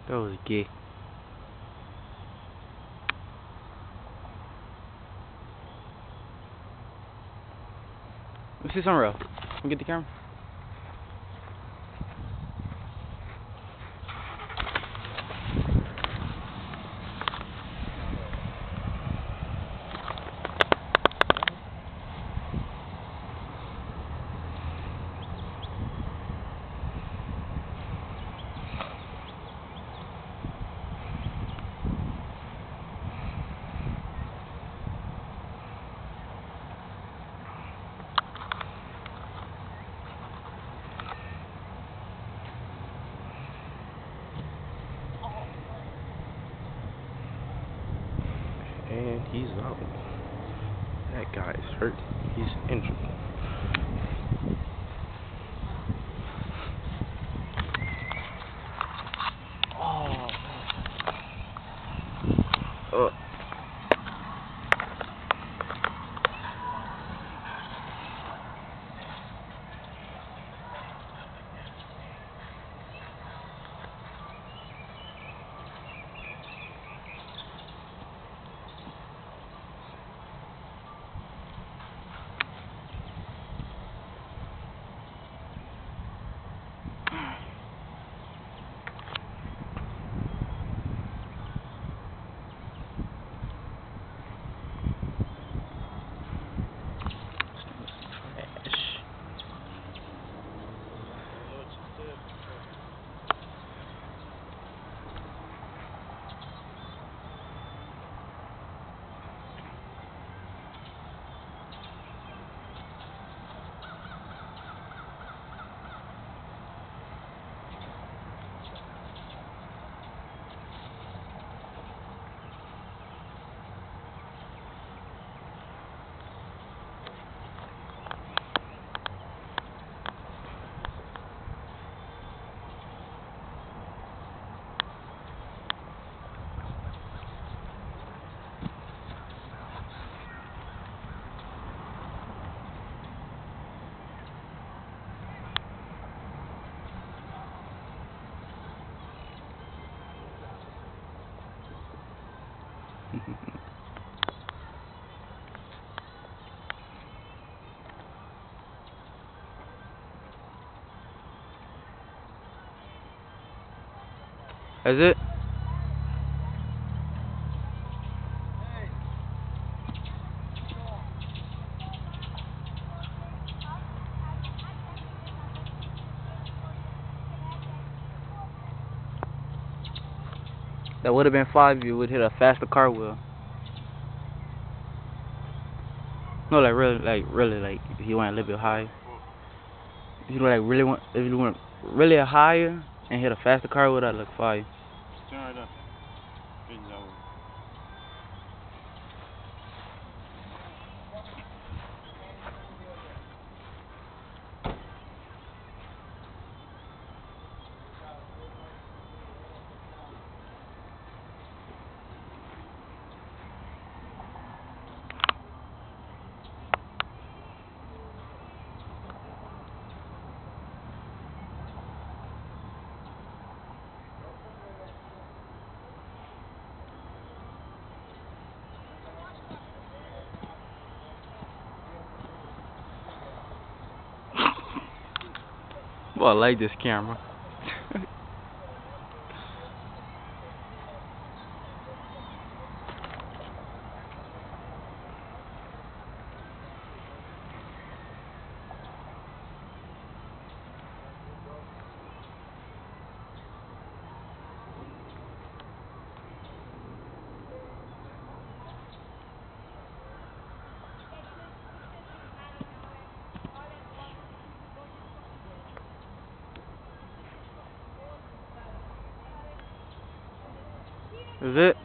That was gay. Let's see somewhere else. Can we get the camera? And he's out. That guy is hurt. He's injured. Oh. That's it? That would have been 5 if you would hit a faster car wheel. No, like if you went a little bit high. If you if you went really higher and hit a faster car wheel, that'd look 5. Turn right up. Good job. Well, I like this camera. Is it?